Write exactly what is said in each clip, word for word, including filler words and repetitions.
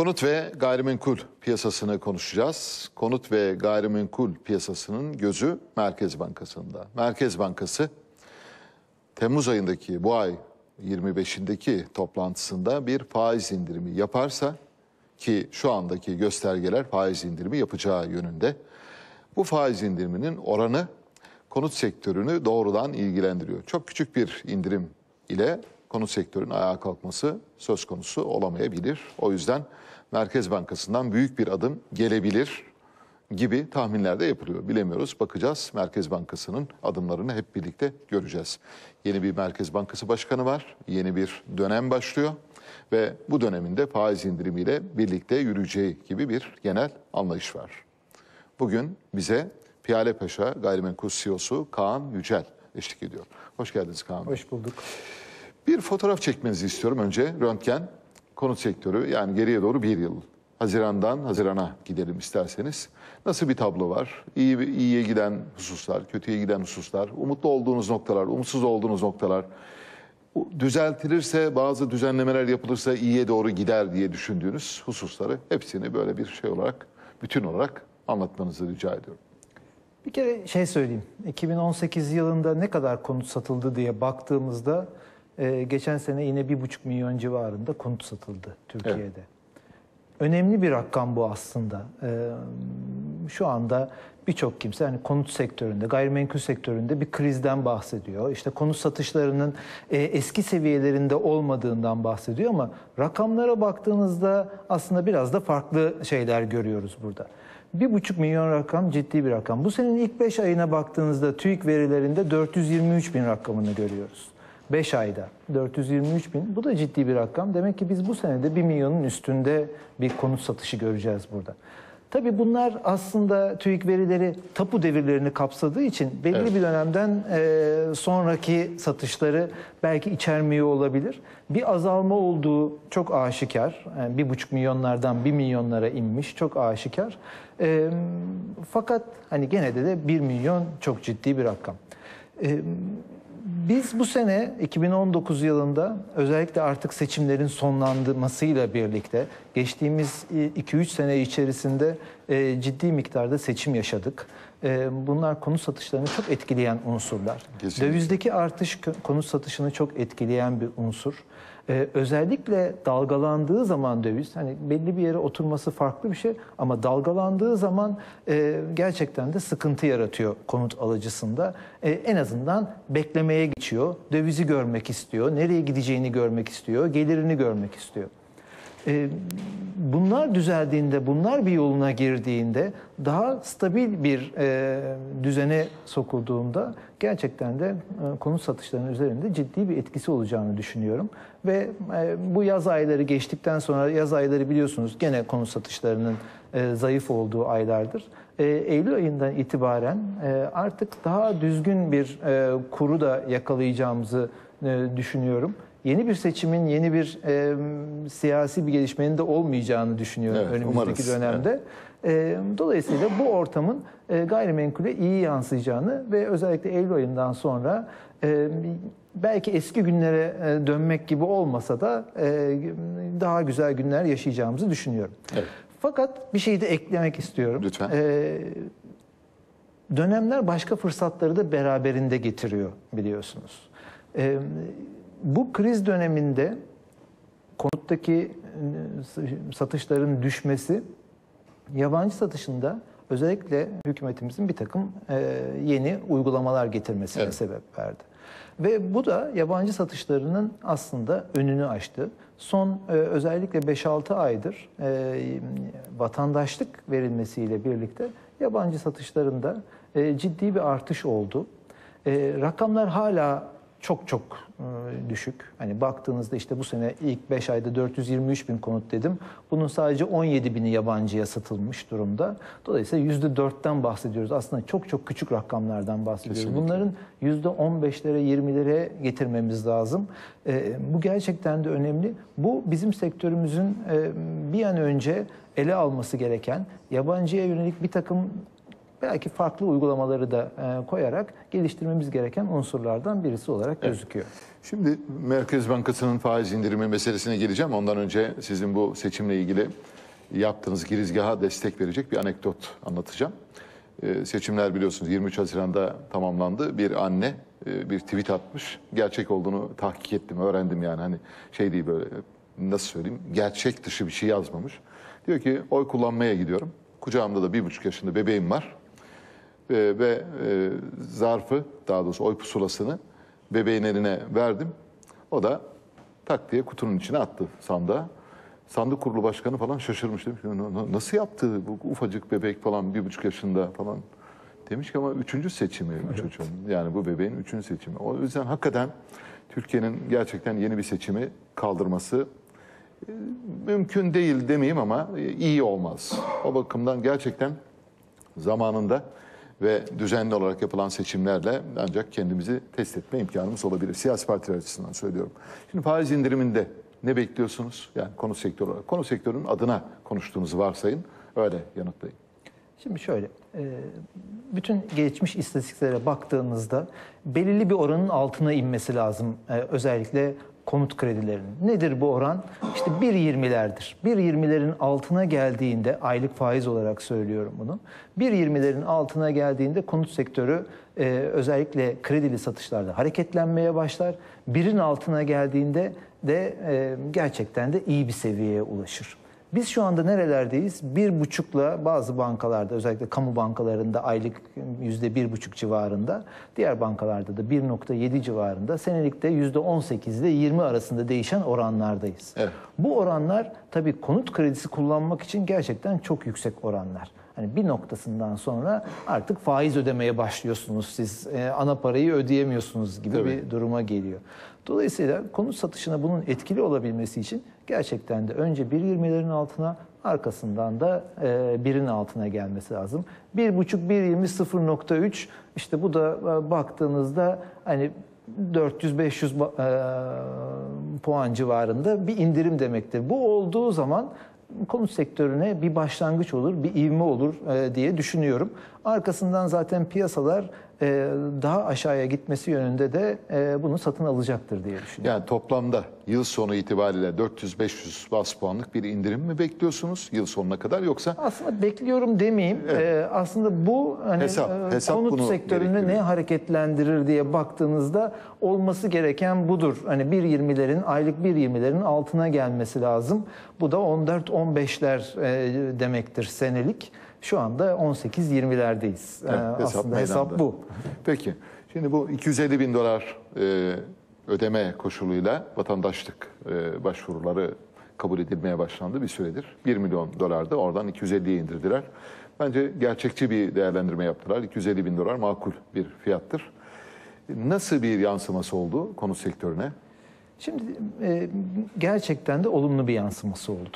Konut ve gayrimenkul piyasasını konuşacağız. Konut ve gayrimenkul piyasasının gözü Merkez Bankası'nda. Merkez Bankası Temmuz ayındaki bu ay yirmi beşindeki toplantısında bir faiz indirimi yaparsa, ki şu andaki göstergeler faiz indirimi yapacağı yönünde, bu faiz indiriminin oranı konut sektörünü doğrudan ilgilendiriyor. Çok küçük bir indirim ile konut sektörünün ayağa kalkması söz konusu olamayabilir. O yüzden Merkez Bankası'ndan büyük bir adım gelebilir gibi tahminler de yapılıyor. Bilemiyoruz, bakacağız. Merkez Bankası'nın adımlarını hep birlikte göreceğiz. Yeni bir Merkez Bankası Başkanı var. Yeni bir dönem başlıyor. Ve bu döneminde faiz indirimiyle birlikte yürüyeceği gibi bir genel anlayış var. Bugün bize Piyale Paşa Gayrimenkul C E O'su Kaan Yücel eşlik ediyor. Hoş geldiniz Kaan Bey. Hoş bulduk. Bir fotoğraf çekmenizi istiyorum önce. Röntgen, konut sektörü, yani geriye doğru bir yıl. Haziran'dan Haziran'a gidelim isterseniz. Nasıl bir tablo var? İyi, iyiye giden hususlar, kötüye giden hususlar, umutlu olduğunuz noktalar, umutsuz olduğunuz noktalar. Düzeltilirse, bazı düzenlemeler yapılırsa iyiye doğru gider diye düşündüğünüz hususları hepsini böyle bir şey olarak, bütün olarak anlatmanızı rica ediyorum. Bir kere şey söyleyeyim. iki bin on sekiz yılında ne kadar konut satıldı diye baktığımızda e, geçen sene yine bir buçuk milyon civarında konut satıldı Türkiye'de. Evet. Önemli bir rakam bu aslında. E, şu anda birçok kimse hani konut sektöründe, gayrimenkul sektöründe bir krizden bahsediyor. İşte konut satışlarının e, eski seviyelerinde olmadığından bahsediyor ama rakamlara baktığınızda aslında biraz da farklı şeyler görüyoruz burada. Bir buçuk milyon rakam ciddi bir rakam. Bu senenin ilk beş ayına baktığınızda TÜİK verilerinde dört yüz yirmi üç bin rakamını görüyoruz. beş ayda dört yüz yirmi üç bin. Bu da ciddi bir rakam. Demek ki biz bu senede bir milyonun üstünde bir konut satışı göreceğiz burada. Tabii bunlar aslında TÜİK verileri tapu devirlerini kapsadığı için belli evet. bir dönemden e, sonraki satışları belki içermiyor olabilir. Bir azalma olduğu çok aşikar. Yani bir buçuk milyonlardan bir milyonlara inmiş, çok aşikar. E, fakat hani gene de de bir milyon çok ciddi bir rakam. E, Biz bu sene iki bin on dokuz yılında özellikle artık seçimlerin sonlanmasıyla birlikte geçtiğimiz iki üç sene içerisinde ciddi miktarda seçim yaşadık. Bunlar konut satışlarını çok etkileyen unsurlar. Kesinlikle. Dövizdeki artış konut satışını çok etkileyen bir unsur. Ee, özellikle dalgalandığı zaman döviz, hani belli bir yere oturması farklı bir şey ama dalgalandığı zaman e, gerçekten de sıkıntı yaratıyor konut alıcısında. E, en azından beklemeye geçiyor, dövizi görmek istiyor, nereye gideceğini görmek istiyor, gelirini görmek istiyor. E, bunlar düzeldiğinde, bunlar bir yoluna girdiğinde, daha stabil bir e, düzene sokulduğunda gerçekten de e, konut satışlarının üzerinde ciddi bir etkisi olacağını düşünüyorum. Ve e, bu yaz ayları geçtikten sonra, yaz ayları biliyorsunuz gene konut satışlarının e, zayıf olduğu aylardır. E, Eylül ayından itibaren e, artık daha düzgün bir e, kuru da yakalayacağımızı e, düşünüyorum. Yeni bir seçimin, yeni bir e, siyasi bir gelişmenin de olmayacağını düşünüyorum evet, önümüzdeki umarız. dönemde. Evet. E, dolayısıyla bu ortamın e, gayrimenkule iyi yansıyacağını ve özellikle Eylül ayından sonra e, belki eski günlere e, dönmek gibi olmasa da e, daha güzel günler yaşayacağımızı düşünüyorum. Evet. Fakat bir şey de eklemek istiyorum. Lütfen. E, dönemler başka fırsatları da beraberinde getiriyor biliyorsunuz. E, Bu kriz döneminde konuttaki satışların düşmesi yabancı satışında özellikle hükümetimizin bir takım yeni uygulamalar getirmesine evet. sebep verdi. Ve bu da yabancı satışlarının aslında önünü açtı. Son özellikle beş altı aydır vatandaşlık verilmesiyle birlikte yabancı satışlarında ciddi bir artış oldu. Rakamlar hala çok çok e, düşük. Hani baktığınızda işte bu sene ilk beş ayda dört yüz yirmi üç bin konut dedim. Bunun sadece on yedi bini yabancıya satılmış durumda. Dolayısıyla yüzde dörtten bahsediyoruz. Aslında çok çok küçük rakamlardan bahsediyoruz. Kesinlikle. Bunların yüzde on beşlere yirmilere getirmemiz lazım. E, bu gerçekten de önemli. Bu bizim sektörümüzün e, bir an önce ele alması gereken, yabancıya yönelik bir takım belki farklı uygulamaları da e, koyarak geliştirmemiz gereken unsurlardan birisi olarak gözüküyor. Evet. Şimdi Merkez Bankası'nın faiz indirimi meselesine geleceğim. Ondan önce sizin bu seçimle ilgili yaptığınız girizgaha destek verecek bir anekdot anlatacağım. Ee, seçimler biliyorsunuz yirmi üç Haziran'da tamamlandı. Bir anne e, bir tweet atmış. Gerçek olduğunu tahkik ettim, öğrendim yani. Hani şey değil, böyle nasıl söyleyeyim, gerçek dışı bir şey yazmamış. Diyor ki oy kullanmaya gidiyorum. Kucağımda da bir buçuk yaşında bebeğim var. Ee, ve e, zarfı, daha doğrusu oy pusulasını bebeğin eline verdim. O da tak diye kutunun içine attı sandığa. Sandık kurulu başkanı falan şaşırmış, demiş ki nasıl yaptı bu ufacık bebek falan, bir buçuk yaşında falan. Demiş ki ama üçüncü seçimi bu çocuğun. Yani bu bebeğin üçüncü seçimi. O yüzden hakikaten Türkiye'nin gerçekten yeni bir seçimi kaldırması e, mümkün değil demeyeyim ama e, iyi olmaz. O bakımdan gerçekten zamanında ve düzenli olarak yapılan seçimlerle ancak kendimizi test etme imkanımız olabilir. Siyasi partiler açısından söylüyorum. Şimdi faiz indiriminde ne bekliyorsunuz? Yani konu sektörü olarak. Konu sektörünün adına konuştuğunuzu varsayın. Öyle yanıtlayın. Şimdi şöyle, bütün geçmiş istatistiklere baktığımızda belirli bir oranın altına inmesi lazım. Özellikle konut kredilerinin. Nedir bu oran? İşte bir yirmilerdir. bir yirmilerin altına geldiğinde, aylık faiz olarak söylüyorum bunu. bir yirmilerin altına geldiğinde konut sektörü e, özellikle kredili satışlarda hareketlenmeye başlar. birin altına geldiğinde de e, gerçekten de iyi bir seviyeye ulaşır. Biz şu anda nerelerdeyiz? Bir buçukla bazı bankalarda, özellikle kamu bankalarında aylık yüzde bir buçuk civarında, diğer bankalarda da bir nokta yedi civarında, senelikte yüzde on sekiz ile yirmi arasında değişen oranlardayız. Evet. Bu oranlar tabii konut kredisi kullanmak için gerçekten çok yüksek oranlar. Hani bir noktasından sonra artık faiz ödemeye başlıyorsunuz, siz e, ana parayı ödeyemiyorsunuz gibi tabii bir duruma geliyor. Dolayısıyla konut satışına bunun etkili olabilmesi için gerçekten de önce bir yirmilerin altına, arkasından da e, birin altına gelmesi lazım. bir buçuk, bir yirmi, sıfır nokta üç, işte bu da e, baktığınızda hani dört yüz beş yüz e, puan civarında bir indirim demektir. Bu olduğu zaman konut sektörüne bir başlangıç olur, bir ivme olur e, diye düşünüyorum. Arkasından zaten piyasalar e, daha aşağıya gitmesi yönünde de e, bunu satın alacaktır diye düşünüyorum. Yani toplamda yıl sonu itibariyle dört yüz beş yüz bas puanlık bir indirim mi bekliyorsunuz yıl sonuna kadar, yoksa? Aslında bekliyorum demeyeyim. Evet. E, aslında bu hani hesap, hesap konut sektörünü ne hareketlendirir diye baktığınızda olması gereken budur. Hani bir yirmilerin, aylık bir yirmilerin altına gelmesi lazım. Bu da on dört on beşler e, demektir senelik. Şu anda on sekiz yirmilerdeyiz. Evet, ee, hesap aslında hesap bu. Peki. Şimdi bu iki yüz elli bin dolar e, ödeme koşuluyla vatandaşlık e, başvuruları kabul edilmeye başlandı bir süredir. bir milyon dolarda oradan iki yüz elliye indirdiler. Bence gerçekçi bir değerlendirme yaptılar. iki yüz elli bin dolar makul bir fiyattır. Nasıl bir yansıması oldu konut sektörüne? Şimdi e, gerçekten de olumlu bir yansıması oldu.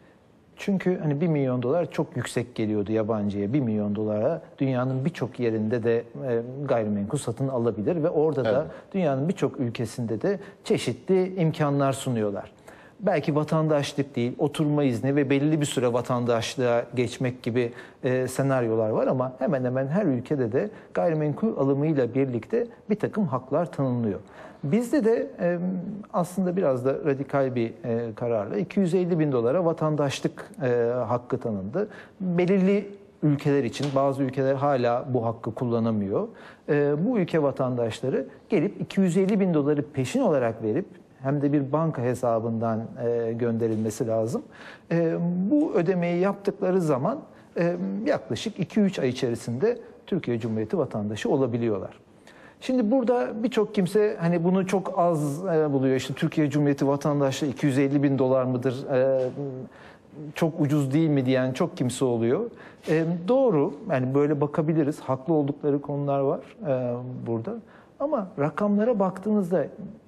Çünkü hani bir milyon dolar çok yüksek geliyordu yabancıya. bir milyon dolara dünyanın birçok yerinde de e, gayrimenkul satın alabilir ve orada evet. da dünyanın birçok ülkesinde de çeşitli imkanlar sunuyorlar. Belki vatandaşlık değil, oturma izni ve belli bir süre vatandaşlığa geçmek gibi e, senaryolar var ama hemen hemen her ülkede de gayrimenkul alımıyla birlikte bir takım haklar tanınıyor. Bizde de e, aslında biraz da radikal bir e, kararla iki yüz elli bin dolara vatandaşlık e, hakkı tanındı. Belirli ülkeler için, bazı ülkeler hala bu hakkı kullanamıyor. E, bu ülke vatandaşları gelip iki yüz elli bin doları peşin olarak verip hem de bir banka hesabından e, gönderilmesi lazım. E, bu ödemeyi yaptıkları zaman e, yaklaşık iki üç ay içerisinde Türkiye Cumhuriyeti vatandaşı olabiliyorlar. Şimdi burada birçok kimse hani bunu çok az e, buluyor. İşte Türkiye Cumhuriyeti vatandaşlığı iki yüz elli bin dolar mıdır, e, çok ucuz değil mi diyen çok kimse oluyor. E, doğru, yani böyle bakabiliriz. Haklı oldukları konular var e, burada. Ama rakamlara baktığınızda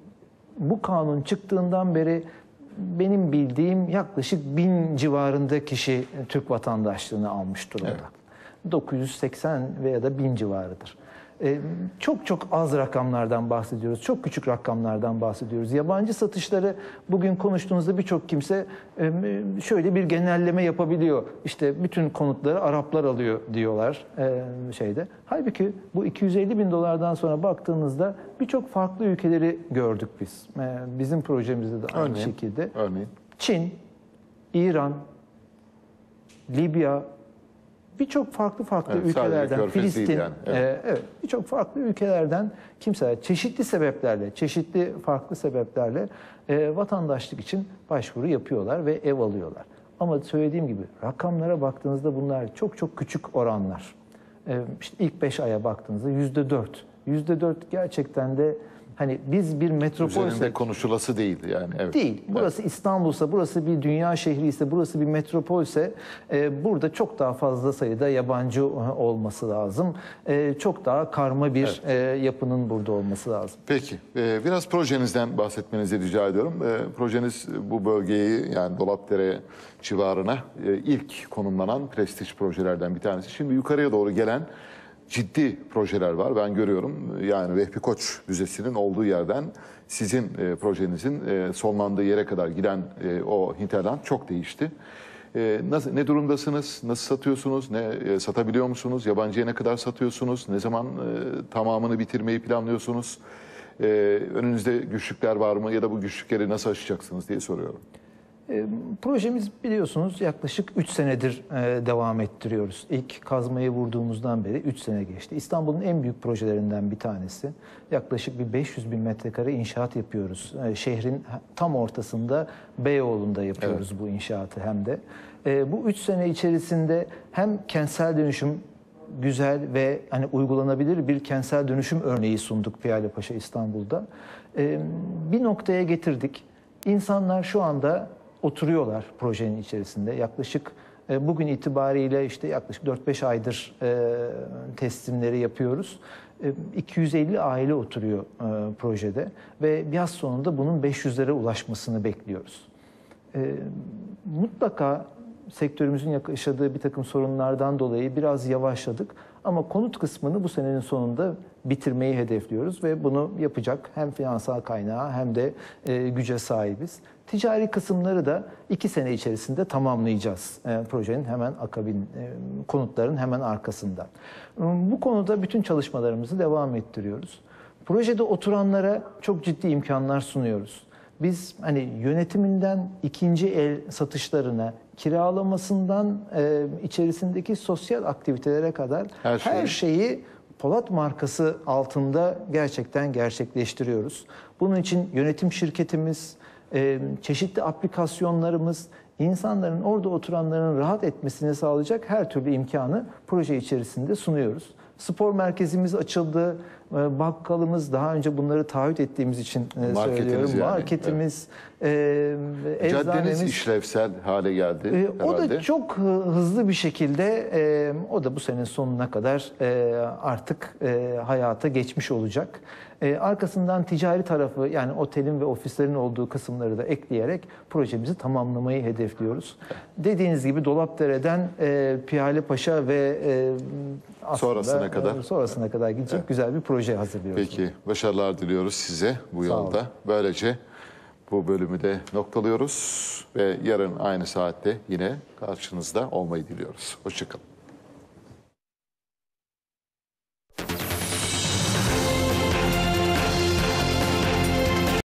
bu kanun çıktığından beri benim bildiğim yaklaşık bin civarında kişi Türk vatandaşlığını almış durumda. Evet. dokuz yüz seksen veya da bin civarıdır. E, çok çok az rakamlardan bahsediyoruz. Çok küçük rakamlardan bahsediyoruz. Yabancı satışları bugün konuştuğunuzda birçok kimse e, şöyle bir genelleme yapabiliyor. İşte bütün konutları Araplar alıyor diyorlar e, şeyde. Halbuki bu iki yüz elli bin dolardan sonra baktığınızda birçok farklı ülkeleri gördük biz. E, bizim projemizde de aynı Örneğin, şekilde. örneğin. Çin, İran, Libya, birçok farklı farklı Evet, sadece ülkelerden, Körfez değil Filistin, yani, evet. e, evet, birçok farklı ülkelerden kimseler çeşitli sebeplerle, çeşitli farklı sebeplerle e, vatandaşlık için başvuru yapıyorlar ve ev alıyorlar. Ama söylediğim gibi rakamlara baktığınızda bunlar çok çok küçük oranlar. E, işte ilk beş aya baktığınızda yüzde dört. Yüzde dört gerçekten de hani biz bir metropolsek... Üzerinde konuşulası değil yani. Evet. Değil. Burası Evet. İstanbul'sa, burası bir dünya şehri ise, burası bir metropolse e, burada çok daha fazla sayıda yabancı olması lazım. E, çok daha karma bir Evet. e, yapının burada olması lazım. Peki, e, biraz projenizden bahsetmenizi rica ediyorum. E, projeniz bu bölgeyi, yani Dolapdere civarına e, ilk konumlanan prestij projelerden bir tanesi. Şimdi yukarıya doğru gelen ciddi projeler var. Ben görüyorum, yani Vehbi Koç Müzesi'nin olduğu yerden sizin e, projenizin e, sonlandığı yere kadar giden e, o hinterland çok değişti. E, nasıl, ne durumdasınız? Nasıl satıyorsunuz? Ne e, satabiliyor musunuz? Yabancıya ne kadar satıyorsunuz? Ne zaman e, tamamını bitirmeyi planlıyorsunuz? E, önünüzde güçlükler var mı? Ya da bu güçlükleri nasıl aşacaksınız diye soruyorum. E, projemiz biliyorsunuz yaklaşık üç senedir e, devam ettiriyoruz. İlk kazmayı vurduğumuzdan beri üç sene geçti. İstanbul'un en büyük projelerinden bir tanesi. Yaklaşık bir beş yüz bin metrekare inşaat yapıyoruz. E, şehrin tam ortasında Beyoğlu'nda yapıyoruz evet. bu inşaatı hem de. E, bu üç sene içerisinde hem kentsel dönüşüm güzel ve hani uygulanabilir bir kentsel dönüşüm örneği sunduk Piyalepaşa İstanbul'da. E, bir noktaya getirdik. İnsanlar şu anda oturuyorlar projenin içerisinde. Yaklaşık e, bugün itibariyle işte yaklaşık dört beş aydır e, teslimleri yapıyoruz. E, iki yüz elli aile oturuyor e, projede ve yaz sonunda bunun beş yüzlere ulaşmasını bekliyoruz. E, mutlaka sektörümüzün yaşadığı bir takım sorunlardan dolayı biraz yavaşladık. Ama konut kısmını bu senenin sonunda bitirmeyi hedefliyoruz ve bunu yapacak hem finansal kaynağı hem de e, güce sahibiz. Ticari kısımları da iki sene içerisinde tamamlayacağız e, projenin hemen akabin, e, konutların hemen arkasından. E, bu konuda bütün çalışmalarımızı devam ettiriyoruz. Projede oturanlara çok ciddi imkanlar sunuyoruz. Biz hani yönetiminden ikinci el satışlarına, kiralamasından e, içerisindeki sosyal aktivitelere kadar her, şey. her şeyi Polat markası altında gerçekten gerçekleştiriyoruz. Bunun için yönetim şirketimiz, e, çeşitli aplikasyonlarımız, insanların orada oturanların rahat etmesini sağlayacak her türlü imkanı proje içerisinde sunuyoruz. Spor merkezimiz açıldı, bakkalımız, daha önce bunları taahhüt ettiğimiz için söylüyorum. Yani. Marketimiz, evet. e, Caddeniz eczanemiz, işlevsel hale geldi e, o herhalde. da çok hızlı bir şekilde, e, o da bu senenin sonuna kadar e, artık e, hayata geçmiş olacak. E, arkasından ticari tarafı, yani otelin ve ofislerin olduğu kısımları da ekleyerek projemizi tamamlamayı hedefliyoruz. Dediğiniz gibi Dolapdere'den e, Piyalepaşa ve e, aslında, sonrasına kadar e, sonrasına kadar gidecek evet. güzel bir proje hazırlıyoruz. Peki, başarılar diliyoruz size bu yolda. Böylece bu bölümü de noktalıyoruz ve yarın aynı saatte yine karşınızda olmayı diliyoruz. Hoşça kalın.